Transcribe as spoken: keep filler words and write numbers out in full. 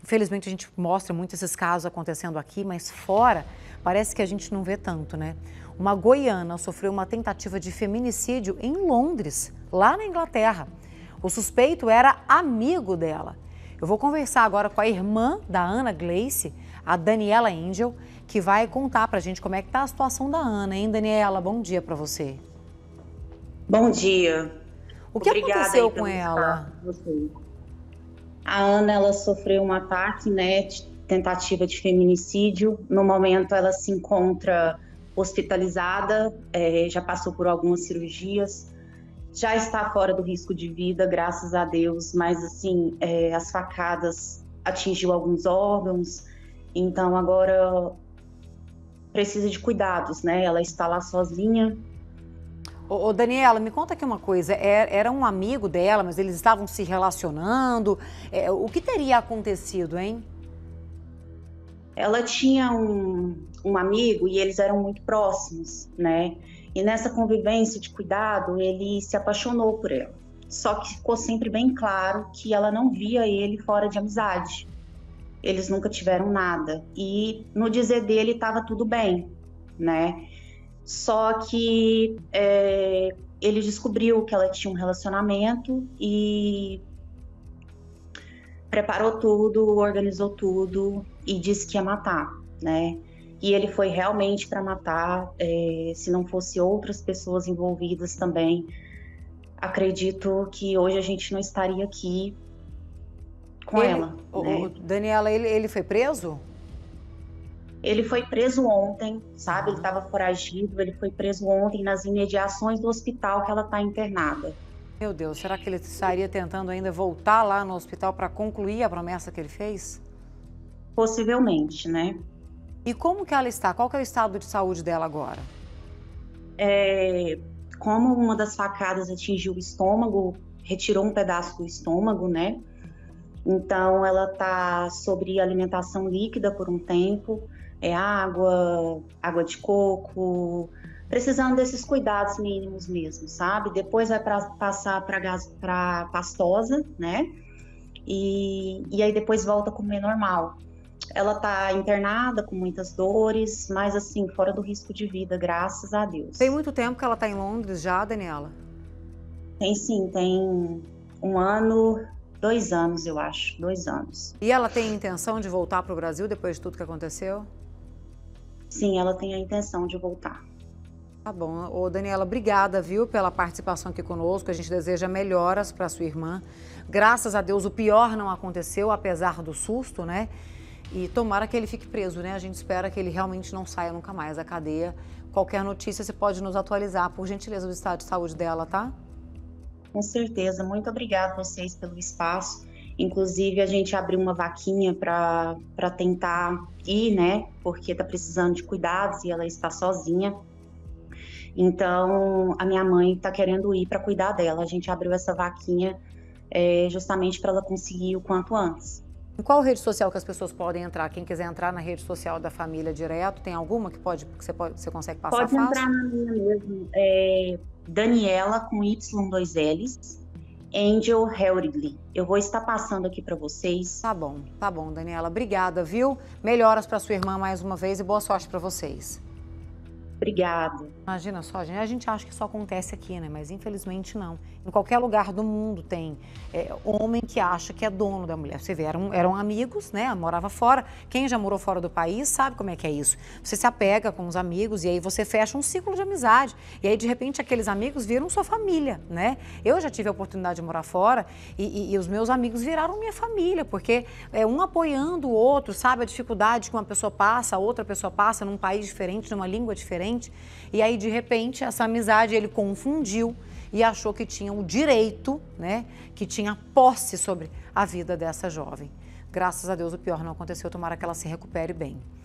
Infelizmente a gente mostra muito esses casos acontecendo aqui, mas fora parece que a gente não vê tanto, né? Uma goiana sofreu uma tentativa de feminicídio em Londres, lá na Inglaterra. O suspeito era amigo dela. Eu vou conversar agora com a irmã da Ana Gleice, a Daniela Angel, que vai contar pra gente como é que tá a situação da Ana, hein, Daniela? Bom dia pra você. Bom dia. O que Obrigada aconteceu aí com pelo ela? espaço de vocês. A Ana, ela sofreu um ataque, né, de tentativa de feminicídio. No momento, ela se encontra hospitalizada, é, já passou por algumas cirurgias, já está fora do risco de vida, graças a Deus, mas assim, é, as facadas atingiu alguns órgãos, então agora precisa de cuidados, né? Ela está lá sozinha. Ô, ô, Daniela, me conta aqui uma coisa, é- era um amigo dela, mas eles estavam se relacionando, É, o que teria acontecido, hein? Ela tinha um, um amigo e eles eram muito próximos, né? E nessa convivência de cuidado, ele se apaixonou por ela. Só que ficou sempre bem claro que ela não via ele fora de amizade. Eles nunca tiveram nada. E no dizer dele estava tudo bem, né? Só que é, ele descobriu que ela tinha um relacionamento e preparou tudo, organizou tudo e disse que ia matar, né? E ele foi realmente para matar, é, se não fosse outras pessoas envolvidas também. Acredito que hoje a gente não estaria aqui com Ele, ela, ô, ô, né? Daniela, ele, ele foi preso? Ele foi preso ontem, sabe? Ele estava foragido, ele foi preso ontem nas imediações do hospital que ela está internada. Meu Deus, será que ele estaria tentando ainda voltar lá no hospital para concluir a promessa que ele fez? Possivelmente, né? E como que ela está? Qual que é o estado de saúde dela agora? É, como uma das facadas atingiu o estômago, retirou um pedaço do estômago, né? Então ela tá sobre alimentação líquida por um tempo, é água, água de coco, precisando desses cuidados mínimos mesmo, sabe? Depois vai pra, passar para pastosa, né? E, e aí depois volta a comer normal. Ela tá internada com muitas dores, mas assim, fora do risco de vida, graças a Tem Deus. muito tempo que ela está em Londres já, Daniela? Tem sim, tem um ano, dois anos, eu acho, dois anos. E ela tem intenção de voltar para o Brasil depois de tudo que aconteceu? Sim, ela tem a intenção de voltar. Tá bom. Ô, Daniela, obrigada, viu, pela participação aqui conosco. A gente deseja melhoras para sua irmã. Graças a Deus, o pior não aconteceu, apesar do susto, né? E tomara que ele fique preso, né? A gente espera que ele realmente não saia nunca mais da cadeia. Qualquer notícia, você pode nos atualizar, por gentileza, do estado de saúde dela, tá? Com certeza. Muito obrigada a vocês pelo espaço. Inclusive, a gente abriu uma vaquinha para para tentar ir, né? Porque está precisando de cuidados e ela está sozinha. Então, a minha mãe está querendo ir para cuidar dela. A gente abriu essa vaquinha é, justamente para ela conseguir o quanto antes. Em qual rede social que as pessoas podem entrar? Quem quiser entrar na rede social da família direto, tem alguma que, pode, que você, pode, você consegue passar Pode fácil? entrar na minha mesmo. É, Daniela com Y dois L's, Angel Herigley. Eu vou estar passando aqui para vocês. Tá bom, tá bom, Daniela. Obrigada, viu? Melhoras para sua irmã mais uma vez e boa sorte para vocês. Obrigada. Imagina só, gente, a gente acha que só acontece aqui, né? Mas infelizmente não. Em qualquer lugar do mundo tem é, homem que acha que é dono da mulher. Você vê, eram, eram amigos, né? Morava fora. Quem já morou fora do país sabe como é que é isso. Você se apega com os amigos e aí você fecha um ciclo de amizade. E aí, de repente, aqueles amigos viram sua família, né? Eu já tive a oportunidade de morar fora e, e, e os meus amigos viraram minha família, porque é um apoiando o outro, sabe? A dificuldade que uma pessoa passa, a outra pessoa passa num país diferente, numa língua diferente. E aí, de repente, essa amizade ele confundiu e achou que tinha o direito, né, que tinha posse sobre a vida dessa jovem. Graças a Deus, o pior não aconteceu, tomara que ela se recupere bem.